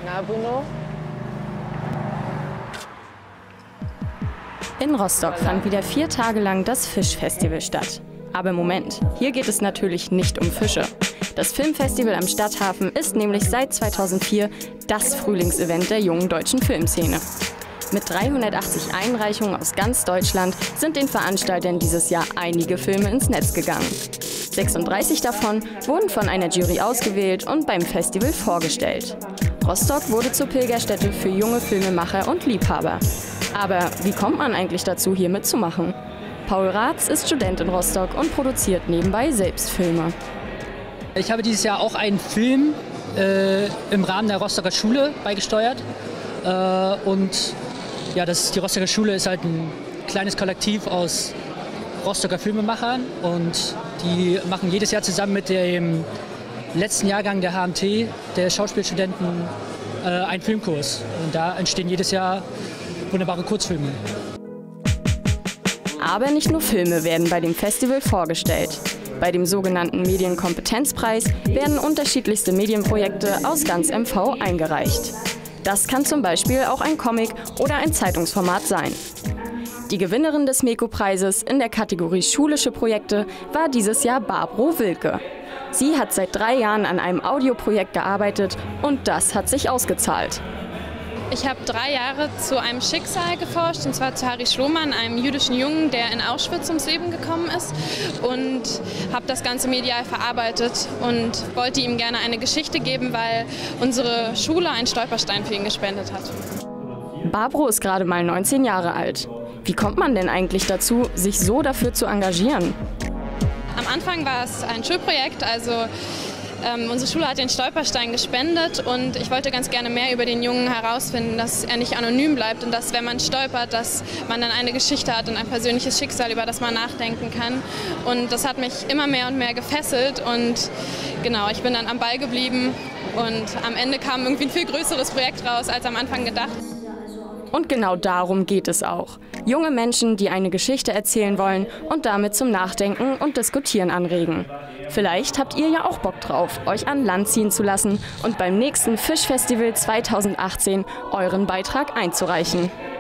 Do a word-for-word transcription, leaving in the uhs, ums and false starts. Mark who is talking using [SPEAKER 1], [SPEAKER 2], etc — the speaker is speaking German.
[SPEAKER 1] Na, Bruno?
[SPEAKER 2] In Rostock fand wieder vier Tage lang das Fischfestival statt. Aber Moment, hier geht es natürlich nicht um Fische. Das Filmfestival am Stadthafen ist nämlich seit zweitausendvier das Frühlingsevent der jungen deutschen Filmszene. Mit dreihundertachtzig Einreichungen aus ganz Deutschland sind den Veranstaltern dieses Jahr einige Filme ins Netz gegangen. sechsunddreißig davon wurden von einer Jury ausgewählt und beim Festival vorgestellt. Rostock wurde zur Pilgerstätte für junge Filmemacher und Liebhaber. Aber wie kommt man eigentlich dazu, hier mitzumachen? Paul Ratz ist Student in Rostock und produziert nebenbei selbst Filme.
[SPEAKER 3] Ich habe dieses Jahr auch einen Film äh, im Rahmen der Rostocker Schule beigesteuert. Äh, und ja, das, die Rostocker Schule ist halt ein kleines Kollektiv aus Rostocker Filmemachern. Und die machen jedes Jahr zusammen mit dem letzten Jahrgang der H M T, der Schauspielstudenten, äh, einen Filmkurs. Und da entstehen jedes Jahr wunderbare Kurzfilme.
[SPEAKER 2] Aber nicht nur Filme werden bei dem Festival vorgestellt. Bei dem sogenannten Medienkompetenzpreis werden unterschiedlichste Medienprojekte aus ganz M V eingereicht. Das kann zum Beispiel auch ein Comic oder ein Zeitungsformat sein. Die Gewinnerin des MECO-Preises in der Kategorie Schulische Projekte war dieses Jahr Barbro Wilke. Sie hat seit drei Jahren an einem Audioprojekt gearbeitet und das hat sich ausgezahlt.
[SPEAKER 4] Ich habe drei Jahre zu einem Schicksal geforscht, und zwar zu Harry Schloman, einem jüdischen Jungen, der in Auschwitz ums Leben gekommen ist, und habe das Ganze medial verarbeitet und wollte ihm gerne eine Geschichte geben, weil unsere Schule einen Stolperstein für ihn gespendet hat.
[SPEAKER 2] Barbro ist gerade mal neunzehn Jahre alt. Wie kommt man denn eigentlich dazu, sich so dafür zu engagieren?
[SPEAKER 4] Am Anfang war es ein Schulprojekt, also Ähm, unsere Schule hat den Stolperstein gespendet und ich wollte ganz gerne mehr über den Jungen herausfinden, dass er nicht anonym bleibt und dass, wenn man stolpert, dass man dann eine Geschichte hat und ein persönliches Schicksal, über das man nachdenken kann. Und das hat mich immer mehr und mehr gefesselt und genau, ich bin dann am Ball geblieben und am Ende kam irgendwie ein viel größeres Projekt raus, als am Anfang gedacht.
[SPEAKER 2] Und genau darum geht es auch. Junge Menschen, die eine Geschichte erzählen wollen und damit zum Nachdenken und Diskutieren anregen. Vielleicht habt ihr ja auch Bock drauf, euch an Land ziehen zu lassen und beim nächsten Fischfestival zweitausendachtzehn euren Beitrag einzureichen.